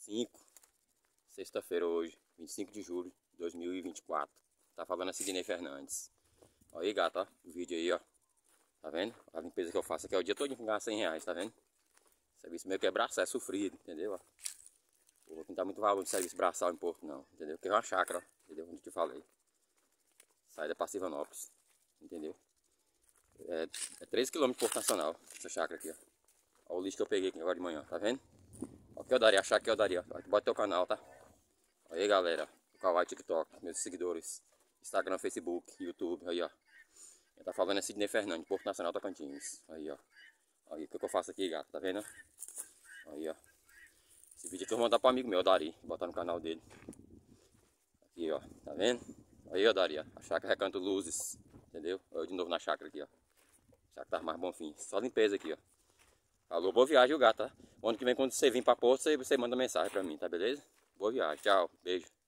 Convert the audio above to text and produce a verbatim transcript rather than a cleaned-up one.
cinco, sexta-feira hoje, vinte e cinco de julho de dois mil e vinte e quatro. Tá falando a Sidney Fernandes. Olha aí, gato, ó, o vídeo aí, ó. Tá vendo? A limpeza que eu faço aqui é o dia todo com ganhar cem reais, tá vendo? Serviço meio que é braçal, é sofrido, entendeu? Ó, não dá muito valor de serviço braçal em Porto, não, entendeu? Porque é uma chácara, ó, entendeu? Onde eu te falei. Saída pra Silvanópolis, entendeu? É, é treze quilômetros de Porto Nacional, essa chácara aqui, ó. Olha o lixo que eu peguei aqui agora de manhã, tá vendo? Olha o que eu daria, a chácara que eu daria. Bota teu canal, tá? Olha aí, galera. O Kawaii TikTok, meus seguidores. Instagram, Facebook, YouTube, aí, ó. Quem tá falando é Sidney Fernandes, Porto Nacional Tocantins. Aí, ó. Aí, o que eu faço aqui, gato, tá vendo? Aí, ó. Esse vídeo aqui eu vou mandar pro amigo meu, Dari. Botar no canal dele. Aqui, ó. Tá vendo? Aí, ó, Dari, ó. A chácara Recanto Luzes. Entendeu? Eu de novo na chácara aqui, ó. A chácara tá mais bom fim. Só limpeza aqui, ó. Falou, boa viagem, o gato, tá? O ano que vem, quando você vir pra Porto, você, você manda mensagem pra mim, tá beleza? Boa viagem, tchau, beijo.